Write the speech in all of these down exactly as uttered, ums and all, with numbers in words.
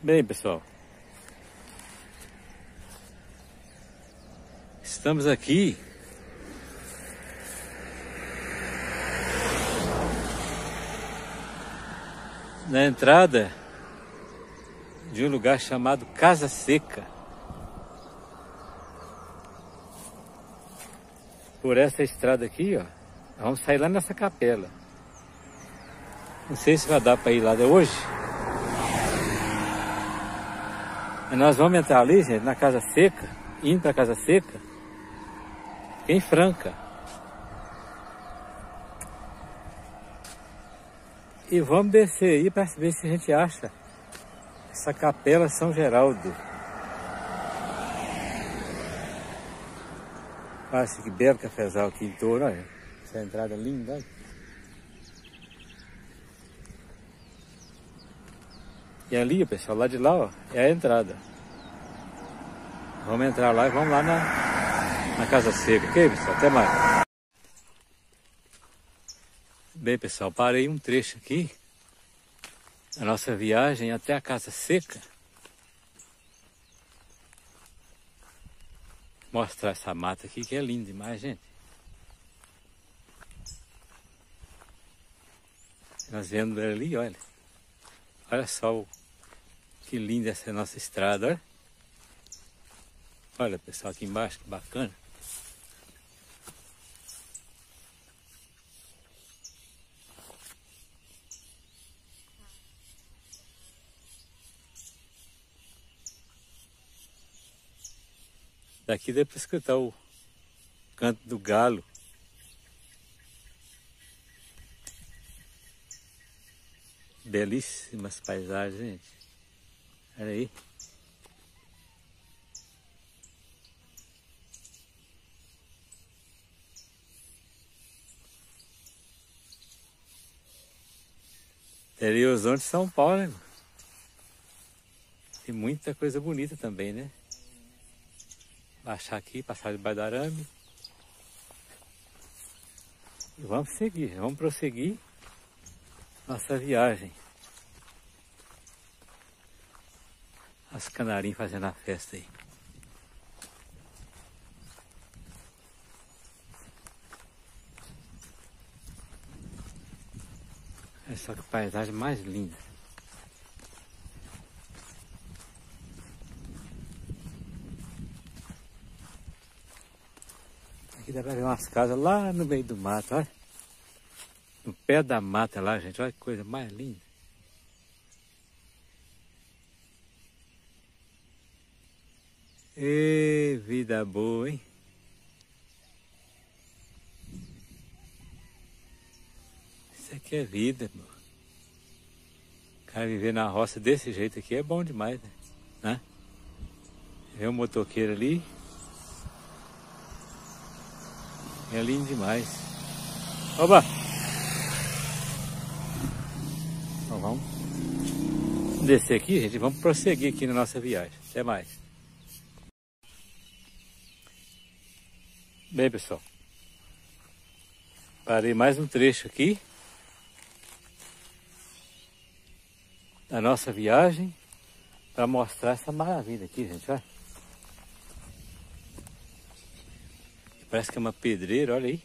Bem, pessoal, estamos aqui na entrada de um lugar chamado Casa Seca. Por essa estrada aqui, ó, vamos sair lá nessa capela. Não sei se vai dar para ir lá de hoje. Mas nós vamos entrar ali, gente, na Casa Seca, indo para a Casa Seca, em Franca. E vamos descer aí para ver se a gente acha essa Capela São Geraldo. Olha que belo cafezal aqui em torno, olha. Essa entrada linda, olha. E ali, pessoal, lá de lá, ó, é a entrada. Vamos entrar lá e vamos lá na, na Casa Seca, ok, pessoal? Até mais. Bem, pessoal, parei um trecho aqui da nossa viagem até a Casa Seca. Vou mostrar essa mata aqui que é linda demais, gente. Nós vendo ali, olha. Olha só o, que linda essa nossa estrada, olha. Olha, pessoal, aqui embaixo, que bacana. Daqui dá para escutar o canto do galo. Belíssimas paisagens, gente. Olha aí. Interiorzão de São Paulo, né? Tem muita coisa bonita também, né? Baixar aqui, passar debaixo do arame. E vamos seguir, vamos prosseguir nossa viagem. As canarinhos fazendo a festa aí. Olha só que paisagem mais linda. Aqui dá pra ver umas casas lá no meio do mato, olha. No pé da mata lá, gente. Olha que coisa mais linda. Ê, vida boa, hein? Isso aqui é vida, meu. O cara viver na roça desse jeito aqui é bom demais, né? né? Vê um motoqueiro ali. É lindo demais. Oba! Então vamos descer aqui, gente. Vamos prosseguir aqui na nossa viagem. Até mais. Bem, pessoal. Parei mais um trecho aqui da nossa viagem para mostrar essa maravilha aqui, gente. Olha. Parece que é uma pedreira, olha aí.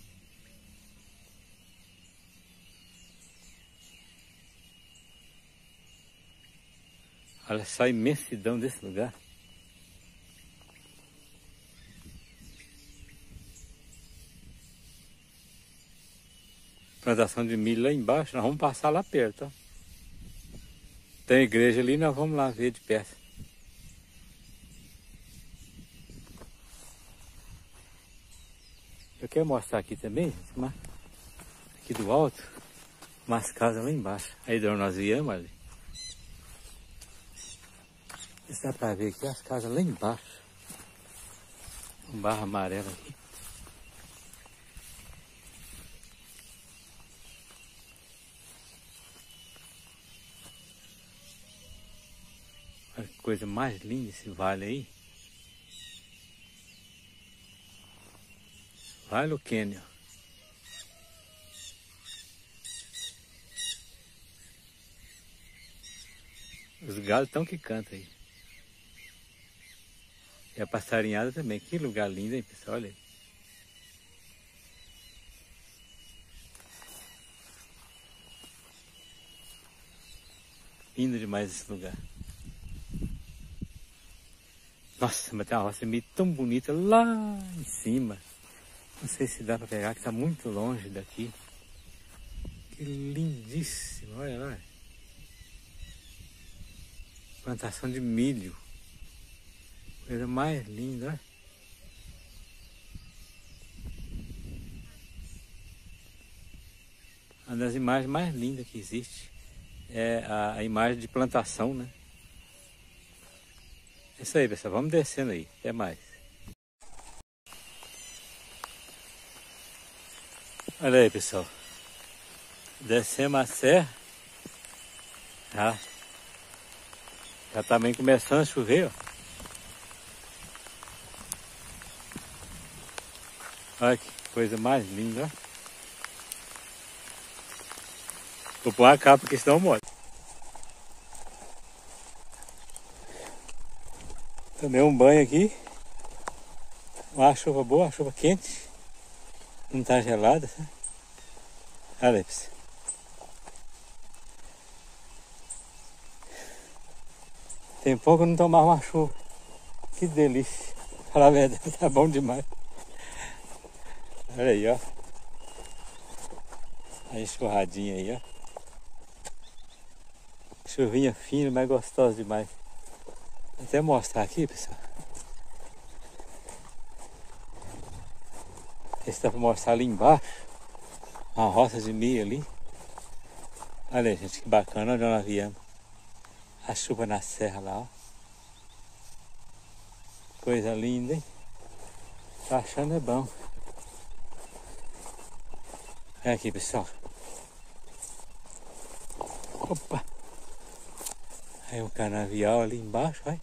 Olha só a imensidão desse lugar. Plantação de milho lá embaixo, nós vamos passar lá perto, ó. Tem igreja ali, nós vamos lá ver de perto. Eu quero mostrar aqui também, gente, aqui do alto, umas casas lá embaixo. Aí de onde nós viemos ali. Dá pra ver aqui as casas lá embaixo. Um barro amarelo aqui. Olha que coisa mais linda esse vale aí. Vale o Canyon. Os galos estão que cantam aí. E a passarinhada também. Que lugar lindo, hein, pessoal? Olha aí. Lindo demais esse lugar. Nossa, mas tem uma roça meio tão bonita lá em cima. Não sei se dá para pegar, que está muito longe daqui. Que lindíssimo, olha lá. Plantação de milho. Coisa mais linda, olha. Uma das imagens mais lindas que existe é a, a imagem de plantação, né? É isso aí, pessoal. Vamos descendo aí. Até mais. Olha aí, pessoal. Descemos a serra. Já, já tá bem começando a chover, ó. Olha que coisa mais linda, ó. Vou pôr a capa porque senão molha. Tomei um banho aqui. Uma chuva boa, uma chuva quente. Não tá gelada, sabe? Olha aí, pessoal. Tem pouco eu não tomava uma chuva. Que delícia. Falar a verdade, tá bom demais. Olha aí, ó. A enxurradinha aí, ó. Chuvinha fina, mas gostosa demais. Vou até mostrar aqui, pessoal. Esse dá pra mostrar ali embaixo. Uma roça de milho ali. Olha aí, gente, que bacana. Onde nós viemos. A chuva na serra lá, ó. Coisa linda, hein? Tá achando é bom. Olha aqui, pessoal. Opa! Aí o canavial ali embaixo, olha.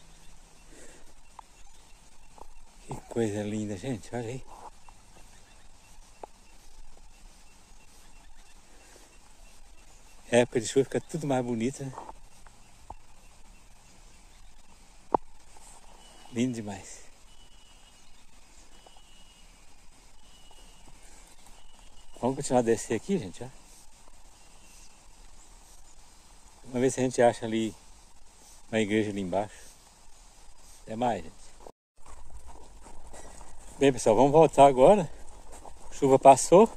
Que coisa linda, gente, olha aí. Época de chuva fica tudo mais bonito, né? Lindo demais. Vamos continuar a descer aqui, gente, ó. Vamos ver se a gente acha ali uma igreja ali embaixo. Até mais, gente. Bem, pessoal, vamos voltar agora. A chuva passou.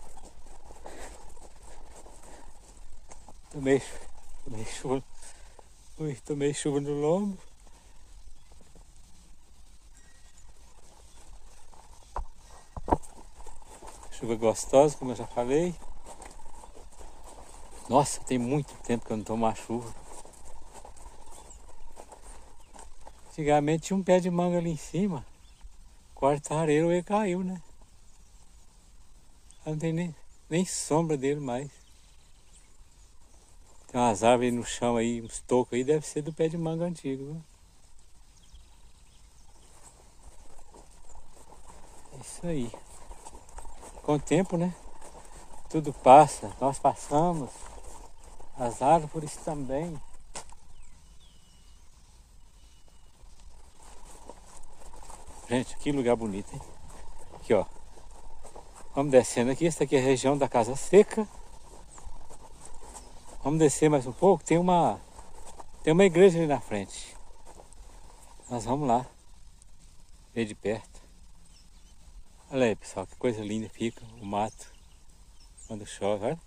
Tomei, tomei chuva. Ui, tomei chuva no lombo. Chuva gostosa, como eu já falei. Nossa, tem muito tempo que eu não tomo uma chuva. Antigamente tinha um pé de manga ali em cima. Quarta-areira ele caiu, né? Não tem nem, nem sombra dele mais. Tem umas árvores no chão aí, uns tocos aí, deve ser do pé de manga antigo, viu? É isso aí. Com o tempo, né? Tudo passa, nós passamos. As árvores também. Gente, que lugar bonito, hein? Aqui, ó. Vamos descendo aqui. Essa aqui é a região da Casa Seca. Vamos descer mais um pouco. Tem uma, tem uma igreja ali na frente. Nós vamos lá. Ver de perto. Olha aí, pessoal. Que coisa linda fica o mato quando chove, olha.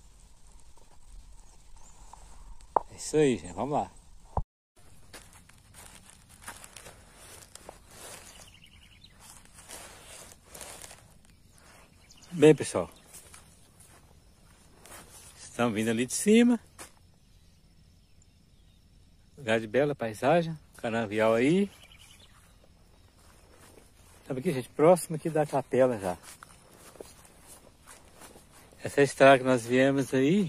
É isso aí, gente. Vamos lá. Bem, pessoal, estamos vindo ali de cima. Lugar de bela paisagem, canavial aí. Estamos aqui, gente, próximo aqui da capela já. Essa estrada que nós viemos aí,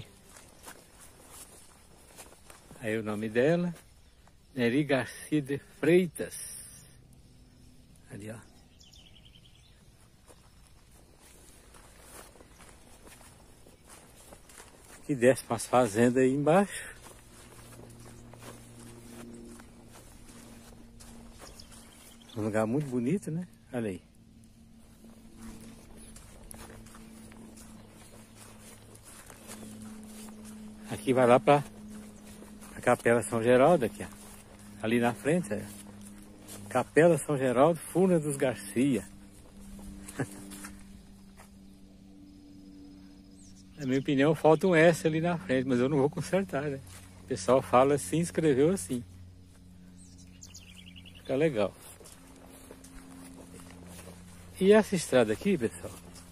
aí o nome dela, Neri Garcia de Freitas. Ali, ó. Que desce para as fazendas aí embaixo. Um lugar muito bonito, né? Olha aí. Aqui vai lá para a Capela São Geraldo, aqui, ó. Ali na frente, é Capela São Geraldo, Furnas dos Garcia. Na minha opinião, falta um S ali na frente, mas eu não vou consertar, né? O pessoal fala assim, escreveu assim. Fica legal. E essa estrada aqui, pessoal?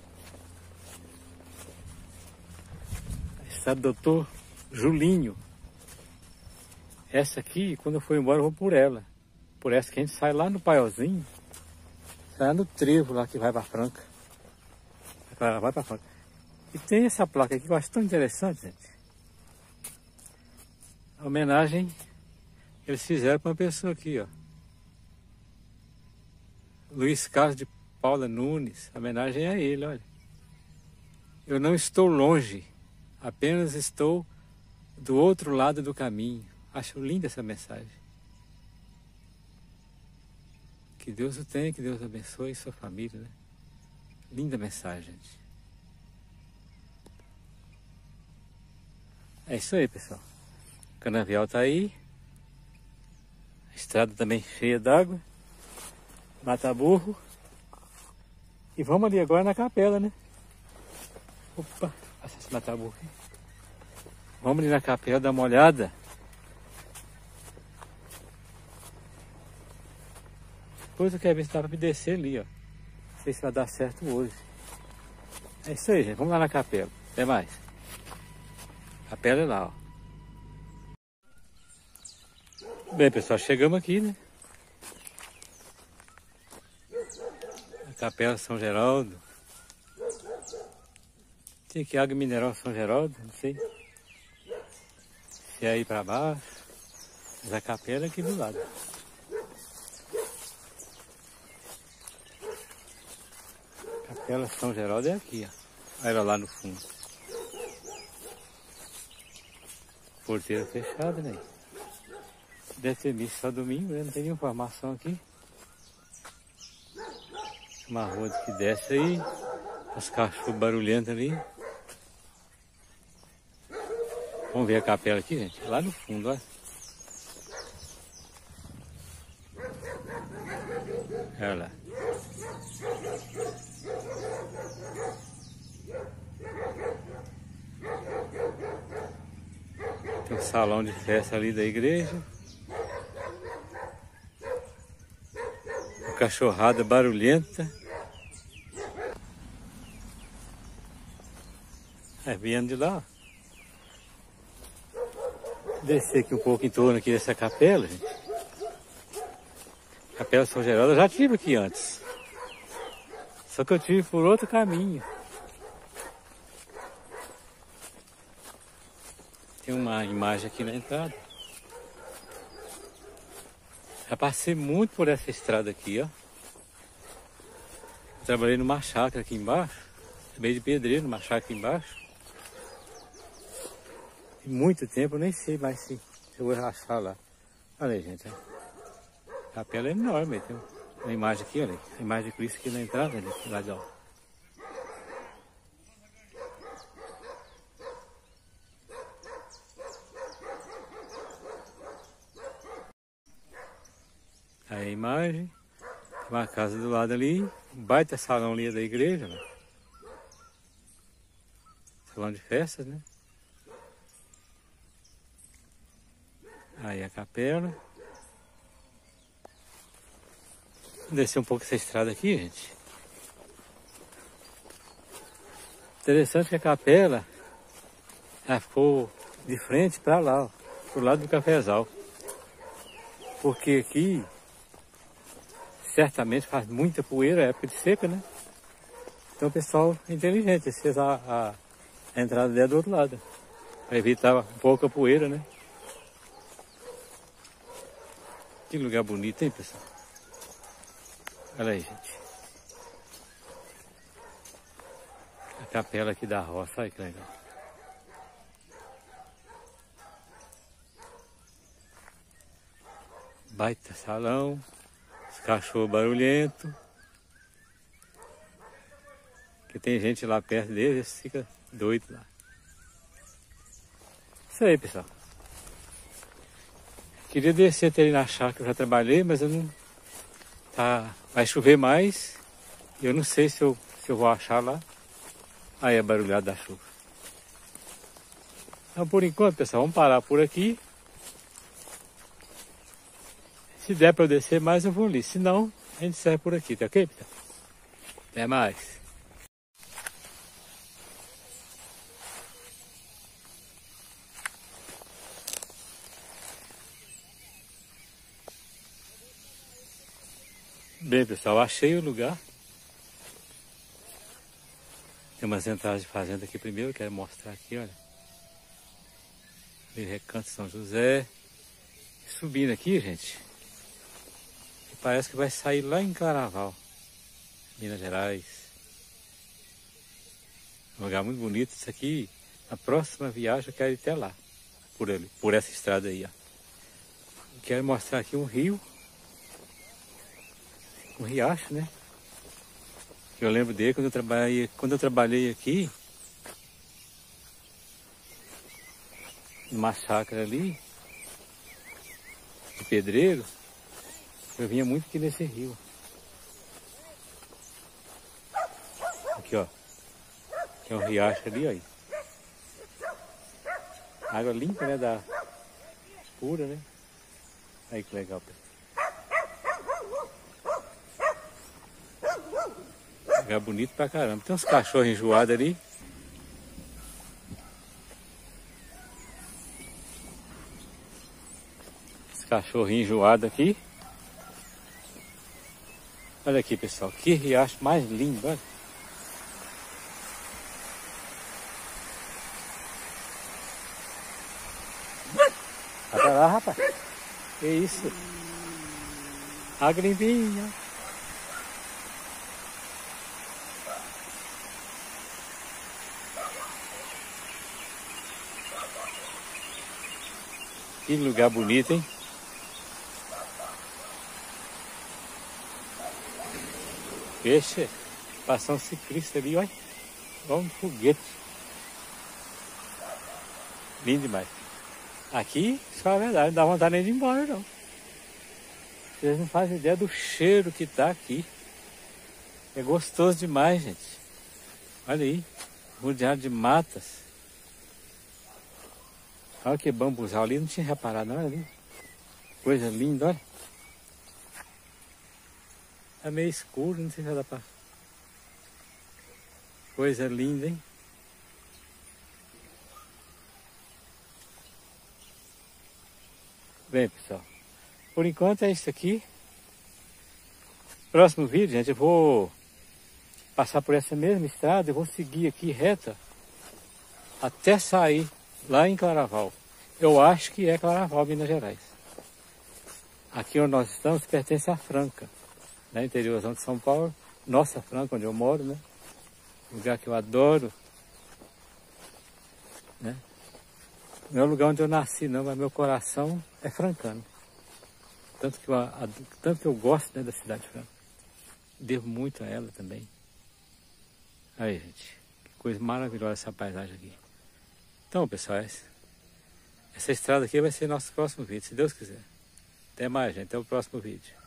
A estrada do doutor Julinho. Essa aqui, quando eu for embora, eu vou por ela. Por essa que a gente sai lá no Paiolzinho. Sai lá no trevo lá que vai para Franca. Vai para Franca. E tem essa placa aqui que eu acho tão interessante, gente. A homenagem que eles fizeram para uma pessoa aqui, ó. Luiz Carlos de Paula Nunes. A homenagem é a ele, olha. Eu não estou longe, apenas estou do outro lado do caminho. Acho linda essa mensagem. Que Deus o tenha, que Deus abençoe sua família, né? Linda mensagem, gente. É isso aí, pessoal. O canavial tá aí. A estrada também cheia d'água. Mata burro. E vamos ali agora na capela, né? Opa, passa esse mata burro aqui. Vamos ali na capela dar uma olhada. Depois eu quero ver se dá pra me descer ali, ó. Não sei se vai dar certo hoje. É isso aí, gente. Vamos lá na capela. Até mais. Capela é lá, ó. Bem, pessoal, chegamos aqui, né? A Capela São Geraldo. Tem aqui água mineral São Geraldo, não sei se é aí pra baixo. Mas a capela é aqui do lado. Capela São Geraldo é aqui, ó. Olha lá no fundo. Porteira fechada, né? Deve ter missa só domingo, né? Não tem nenhuma informação aqui. Uma rua que desce aí. Os cachorros barulhentos ali. Vamos ver a capela aqui, gente. Lá no fundo, olha. Olha lá. Tem um salão de festa ali da igreja. Uma cachorrada barulhenta. É, vindo de lá. Descer aqui um pouco em torno aqui dessa capela, gente. Capela São Geraldo, eu já tive aqui antes. Só que eu tive por outro caminho. Tem uma imagem aqui na entrada. Já passei muito por essa estrada aqui, ó. Trabalhei numa chácara aqui embaixo. Trabalhei de pedreiro numa chácara aqui embaixo. Tem muito tempo, eu nem sei mais se eu vou rachar lá. Olha aí, gente. A capela é enorme. Tem uma imagem aqui, olha. A imagem de Cristo aqui na entrada, né? Lá de ó. Aí a imagem. Tem uma casa do lado ali. Um baita salão ali da igreja, né? Salão de festas, né? Aí a capela. Vou descer um pouco essa estrada aqui, gente. Interessante que a capela ela ficou de frente para lá, ó, pro lado do cafezal. Porque aqui certamente faz muita poeira, é época de seca, né? Então o pessoal é inteligente, fez a, a, a entrada dela do outro lado. Para evitar um pouco a poeira, né? Que lugar bonito, hein, pessoal? Olha aí, gente. A capela aqui da roça, olha que legal. Baita salão. Os cachorros barulhentos. Que tem gente lá perto deles, eles ficam doidos lá. Isso aí, pessoal. Queria descer até ali na chácara que eu já trabalhei, mas eu não... Tá... Vai chover mais. Eu não sei se eu, se eu vou achar lá. Aí é barulhado da chuva. Então, por enquanto, pessoal, vamos parar por aqui. Se der para eu descer mais, eu vou ali. Se não, a gente sai por aqui, tá ok, pessoal? Até mais. Bem, pessoal, achei o lugar. Tem umas entradas de fazenda aqui primeiro, eu quero mostrar aqui, olha. Ali, Recanto São José. Subindo aqui, gente. Parece que vai sair lá em Claraval, Minas Gerais. Um lugar muito bonito. Isso aqui, na próxima viagem eu quero ir até lá. Por, ali, por essa estrada aí, ó. Eu quero mostrar aqui um rio. Um riacho, né? Eu lembro dele quando eu trabalhei, quando eu trabalhei aqui, numa chácara ali, de pedreiro, eu vinha muito aqui nesse rio. Aqui, ó. Tem um riacho ali, ó. Água limpa, né? Da... Pura, né? Aí que legal, pessoal. Lugar bonito pra caramba. Tem uns cachorros enjoados ali. Os cachorrinhos enjoados aqui. Olha aqui, pessoal. Que riacho mais lindo, olha. Vai pra lá, rapaz. Que isso? Água limpinha. Que lugar bonito, hein? Peixe, passar um ciclista ali, olha. Igual um foguete. Lindo demais. Aqui, só a verdade, não dá vontade nem de ir embora, não. Vocês não fazem ideia do cheiro que tá aqui. É gostoso demais, gente. Olha aí, rodeado de matas. Olha que bambuzal ali, não tinha reparado não, ali. Coisa linda, olha. É meio escuro, não sei se dá pra... Coisa linda, hein? Bem, pessoal, por enquanto é isso aqui. Próximo vídeo, gente, eu vou passar por essa mesma estrada, eu vou seguir aqui reta até sair lá em Claraval. Eu acho que é Claraval, Minas Gerais. Aqui onde nós estamos pertence a Franca, né? Interiorzão de São Paulo. Nossa Franca, onde eu moro, né? Lugar que eu adoro, né? Não é o lugar onde eu nasci não, mas meu coração é francano. Tanto que eu, a, tanto que eu gosto, né, da cidade de Franca. Devo muito a ela também. Aí, gente, que coisa maravilhosa essa paisagem aqui. Então, pessoal, essa, essa estrada aqui vai ser nosso próximo vídeo, se Deus quiser. Até mais, gente. Até o próximo vídeo.